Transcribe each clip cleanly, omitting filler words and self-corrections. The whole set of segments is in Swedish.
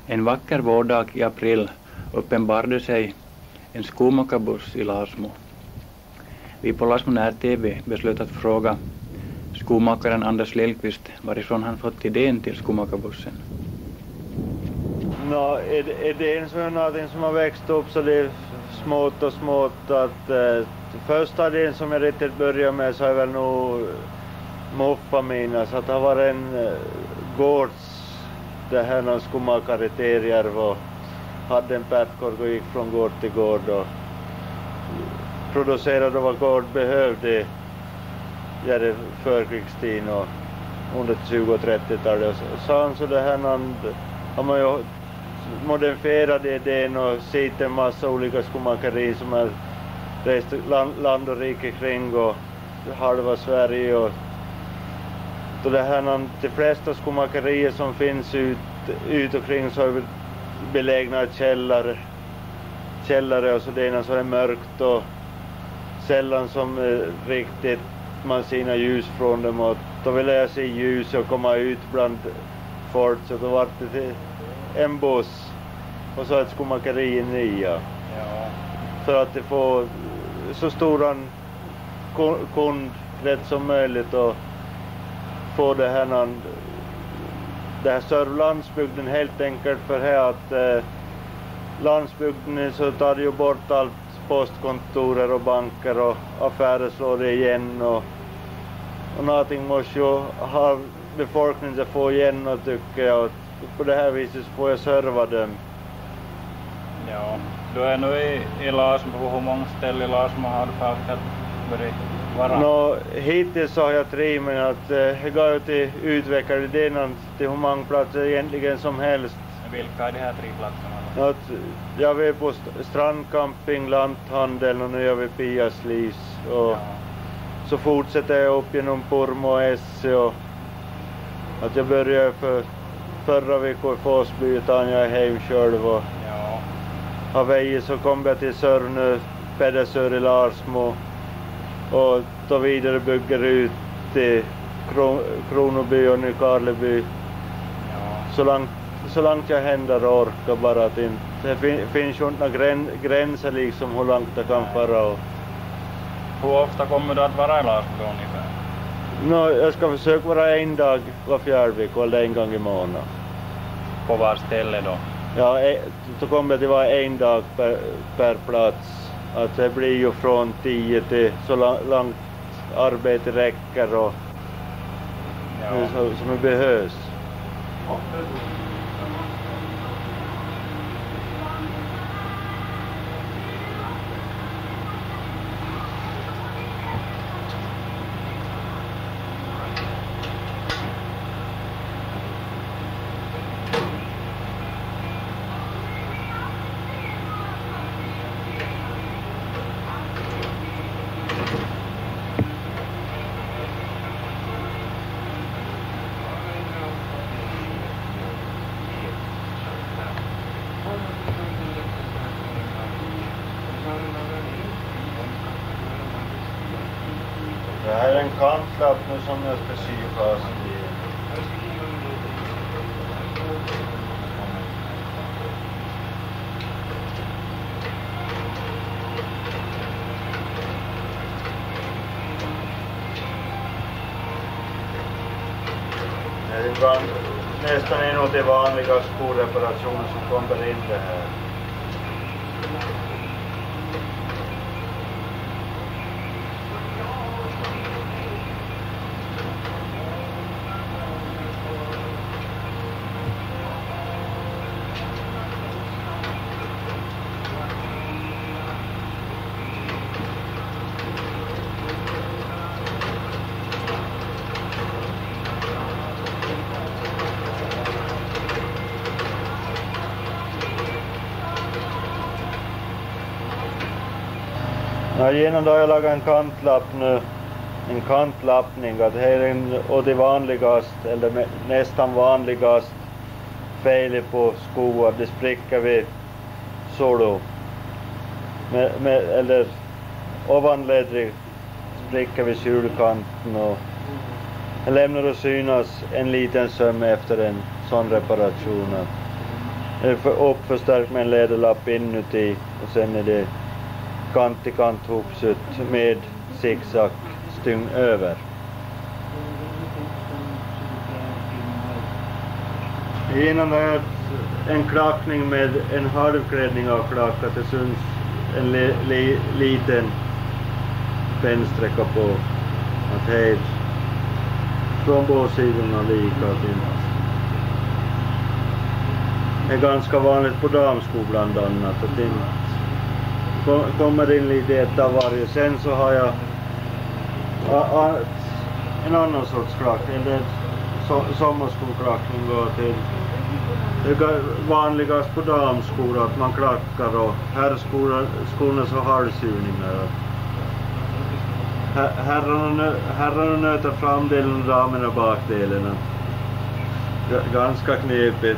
En vacker vårdag i april uppenbarade sig en skomakarbuss i Lasmo. Vi på Lasmo När-TV beslöt att fråga skomakaren Anders Lillqvist varifrån han fått idén till skomakarbussen. Idén som är någonting som har växt upp så det är smått och smått. Att första idén som jag riktigt började med så är väl nog muffa mina. Så att det har varit en det här någon skomakare i Terjärv och hade en pätkorg och gick från gård till gård och producerade vad gård behövde i förkrigstiden och under 20- och 30-talet. Så det här har man ju modifierat idén och sett en massa olika skomakeri som har rest land och rike kring och halva Sverige och det här de flesta skomakerier som finns ut omkring så är belägna källare och så det ena så är mörkt och sällan som riktigt man ser ljus från dem och då vill jag se ljus och komma ut bland folk så då var det en buss och så ett skomakeri inne i för att det får så stor kundkrets som möjligt och få det här landsbygden helt enkelt för här att landsbygden så tar ju bort allt postkontorer och banker och affärer slår det igen och någonting måste ju ha befolkningen att få igen och tycker jag och på det här viset får jag serva dem. Ja, du är nu i Lasmo, på hur många ställen i Lasmo har du faktiskt vara? Hittills har jag 3 men att jag går ut till utvecklade idén till hur många platser egentligen som helst. Vilka är de här 3 platserna? Jag är på strandcamping, lanthandel och nu är vi Pias livs och så fortsätter jag upp genom Pormo och Esse och att jag började förra veckan i Forsby utan jag är hem själv och av vägen så kom jag till Sörnö, Pedersör i Larsmo och då vidare bygger ut till Kronoby och Nykarleby så långt jag händer och orkar bara att det finns ju inte gränser liksom hur långt det kan fara. Och hur ofta kommer du att vara i Lasmo ungefär? Jag ska försöka vara en dag var 4:e vecka eller en gång i månaden. På var ställe då? Ja, då kommer det vara en dag per plats. Att det blir ju från 10 till så långt arbete räcker och som det behövs. Det här är en kantlapp nu som jag ska sy fast i. Det är nästan en av de vanliga skoreparationer som kommer in det här. Genom då har jag lagat en kantlapp nu, en kantlappning, att här är det vanligaste, eller nästan vanligast felet på skor, det spricker vid solo, eller ovanledrig spricker vid sulkanten och jag lämnar att synas en liten söm efter en sån reparation. Det är uppförstärkt med en läderlapp inuti och sen är det kant till kant hopsytt med zigzag styng över. Innan det är en klackning med en halvklädning av klack, att det syns en liten pennsträcka på att hej från båda sidorna lika. Det är ganska vanligt på damskor bland annat att det kommer in lite ett av varje. Sen så har jag en annan sorts klackning, det är sommarskoklackning går till. Det är vanligast på damskor att man klackar och herrskorna så halssyvningar. Herrarna nöter framdelen och damerna bakdelen. Ganska knepigt.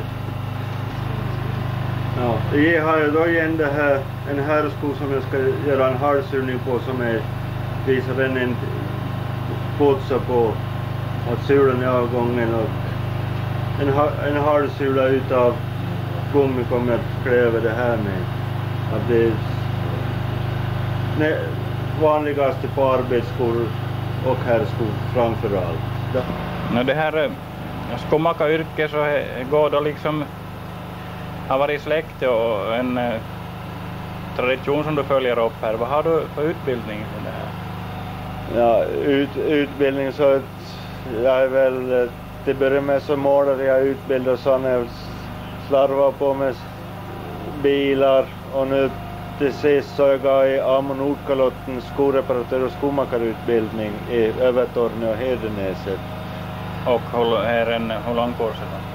Ja, jag har ju då igen det här, en herrsko som jag ska göra en halssyvning på som visar en putsa på att sulan är avgången och en halssula utav gummi kommer att klä över det här med. Att det är vanligaste på arbetsskor och herrskor framförallt. No, det här skomakaryrket så går då liksom har varit släkt och en tradition som du följer upp här. Vad har du för utbildning i det här? Ja, utbildning så att jag är väl till början med så målare jag utbildar så när jag slarvar på med bilar och nu till sist så jag går i Amo Nordkalotten skoreparatör och skomakarutbildning i Övertorneå och Hedenäset. Och hur lång kurs är det?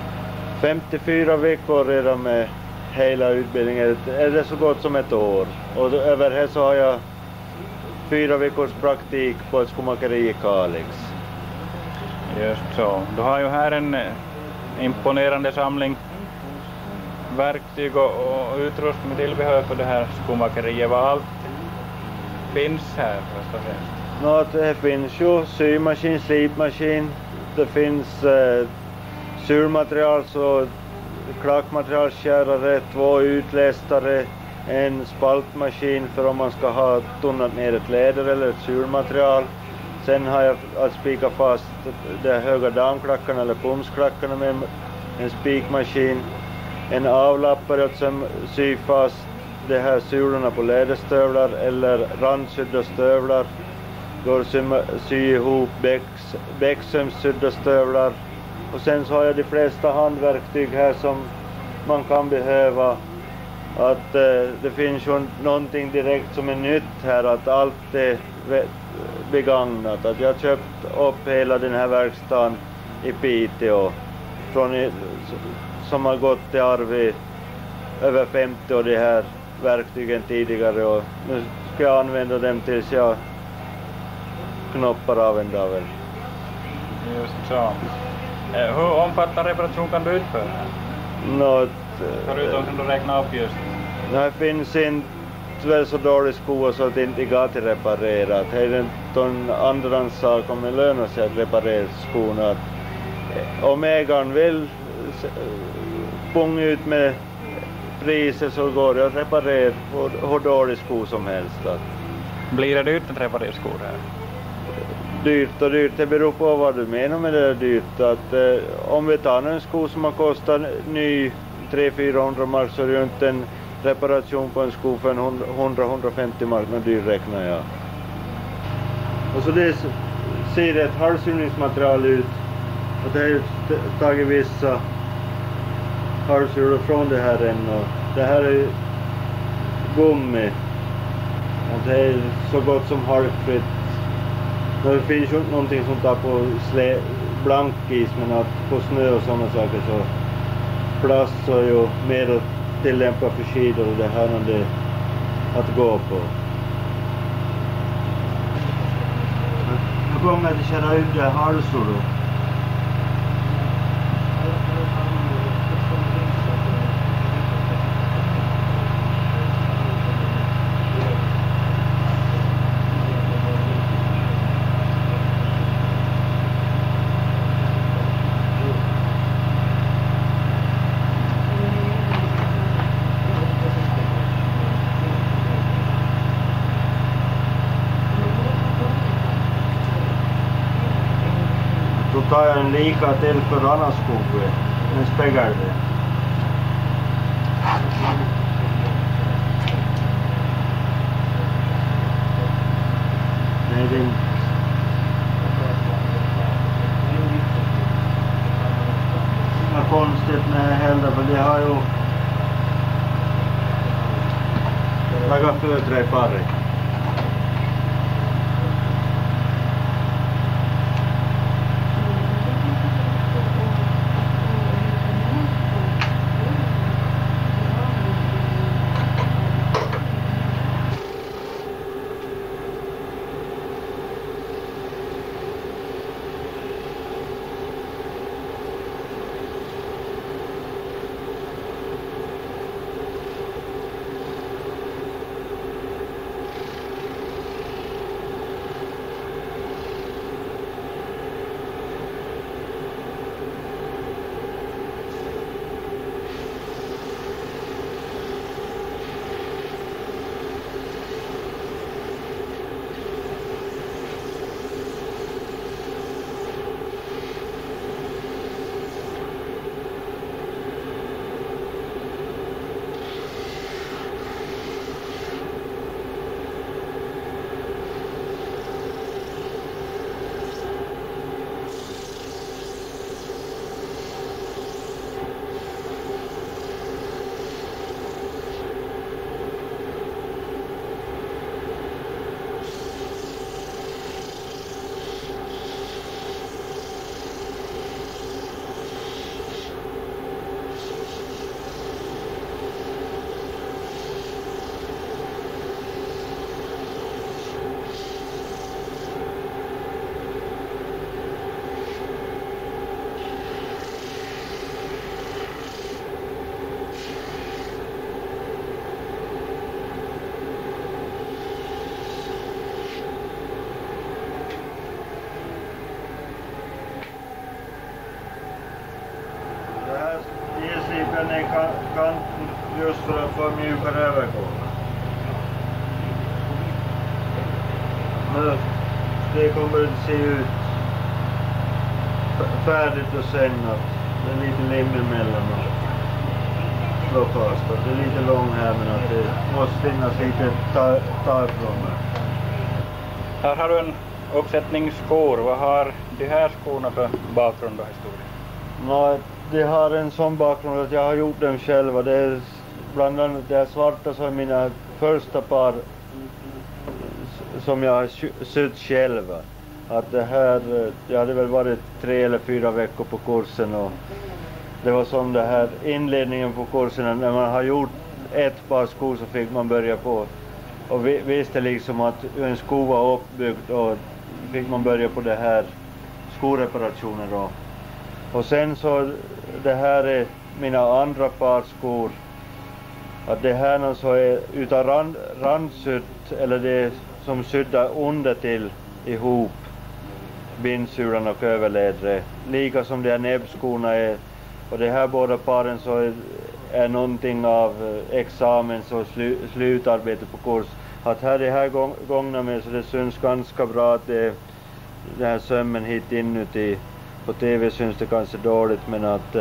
54 veckor redan med hela utbildningen. Är det så gott som ett år. Och över här så har jag 4 veckors praktik på ett skomakeri i Kalix. Just så. Du har ju här en imponerande samling verktyg och utrustning med tillbehör för det här skomakeriet. Vad allt finns här först och främst? Det finns ju symaskin, slipmaskin. Det finns surmaterial, så klackmaterial, skärare, 2 utlästare, en spaltmaskin för om man ska ha tunnat ner ett läder eller ett surmaterial. Sen har jag att spika fast de höga damklackarna eller pumsklackarna med en spikmaskin. En avlappare att sy fast de här sulorna på läderstövlar eller randsydda stövlar. Går att sy ihop bäcksömssydda stövlar. Och sen så har jag de flesta handverktyg här som man kan behöva. Att det finns ju någonting direkt som är nytt här, att allt är begagnat. Att jag har köpt upp hela den här verkstaden i Piteå som har gått till arv i över 50 år de här verktygen tidigare, och nu ska jag använda dem tills jag knoppar av en dag. Just så. Hur omfattande reparation kan du utföra? Förutom som du räknar upp just. Det finns inte så dålig sko så att det inte går till reparerat. Det är en annan sak om det lönar sig att reparera skorna. Om ägaren vill punga ut med priser så går det att reparera hur dålig sko som helst. Blir det dyrt att reparera skor här? Dyrt och dyrt, det beror på vad du menar med det dyrt. Att, om vi tar en sko som har kostat ny 300-400 mark så är det inte en reparation på en sko för 100-150 mark, men dyr räknar jag. Och så det ser ett halvsyvningsmaterial ut. Och det har tagit vissa halvsulor från det här än. Och det här är gummi. Och det är så gott som halvfritt. Det finns ju inte någonting som tar på blankis, men att på snö och sådana saker så plast så är ju mer att tillämpa för skidor och det här är det att gå på. Nu kommer jag att köra ut det här halsor. så tar jag en lika till för annan skog. En spegel. Nej, det är inte konstigt med heller, för det har ju lagat fötre i parri. Den är kanten just för att få mjukare övergång. Men det kommer att se ut färdigt och sen att det är lite lim emellan och blåkastar. Det är lite lång här, men att det måste finnas lite ta ifrån mig. Här har du en uppsättning skor. Vad har de här skorna för bakgrund och historia? No, det har en sån bakgrund att jag har gjort dem själva. Det är bland annat det svarta som är mina första par som jag har sytt själva. Att det här, jag hade väl varit 3 eller 4 veckor på kursen och det var som det här inledningen på kursen. När man har gjort ett par skor så fick man börja på och visste liksom att en sko var uppbyggd och fick man börja på det här skoreparationer då. Och sen så det här är mina andra par skor. Att det här så är utan randsytt eller det som sydda under till ihop bindsulan och överlädre. Lika som de här näbbskorna är. Och det här båda paren så är någonting av examens och slutarbete på kurs. Att här det här gångna med så det syns ganska bra att det här sömmen hit inuti. På TV syns det kanske dåligt, men att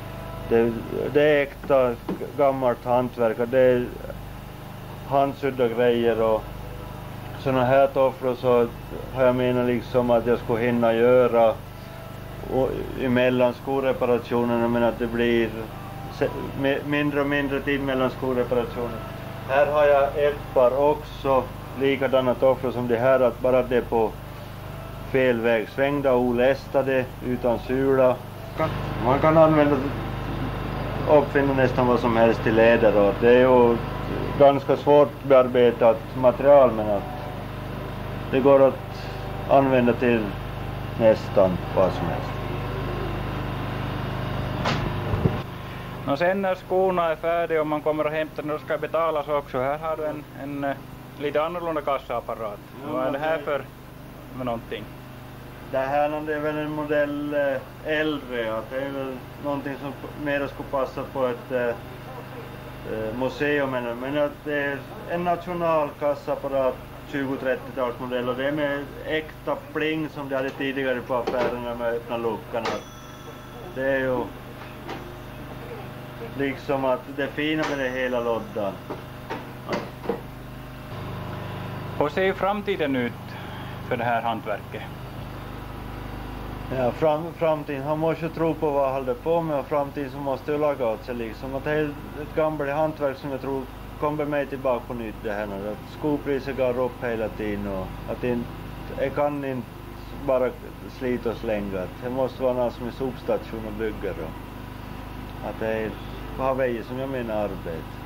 det är äkta gammalt hantverk. Det är handsydda grejer och såna här tofflor så har jag menat liksom att jag skulle hinna göra emellan skoreparationerna, men att det blir mindre och mindre tid mellan skoreparationer. Här har jag ett par också likadana tofflor som det här, att bara det på fel väg, svängda och olästade utan sula. Man kan använda uppfinna nästan vad som helst till läder och det är ju ganska svårt bearbetat material, men att det går att använda till nästan vad som helst. Och sen när skorna är färdiga och man kommer och hämtar den, då ska betalas också. Här har du en lite annorlunda kassaapparat. Vad är det här för någonting? Det här är väl en modell äldre. Att det är väl någonting som mer skulle passa på ett museum. Men att det är en nationalkassaapparat 20-30-talsmodell och det är med äkta pling som de hade tidigare på affärerna med öppna luckan. Det är ju liksom att det är fina med det hela loddan. Hur ser framtiden ut för det här hantverket? Ja, framtiden, han måste ju tro på vad han håller på med och framtiden så måste ju laga åt sig liksom. Att det är ett gammalt hantverk som jag tror kommer mig tillbaka på nytt det här nu. Att skopriset går upp hela tiden och att jag kan inte bara slita och slänga. Det måste vara någon som är substation och bygger och att det är på vägen som jag menar arbete.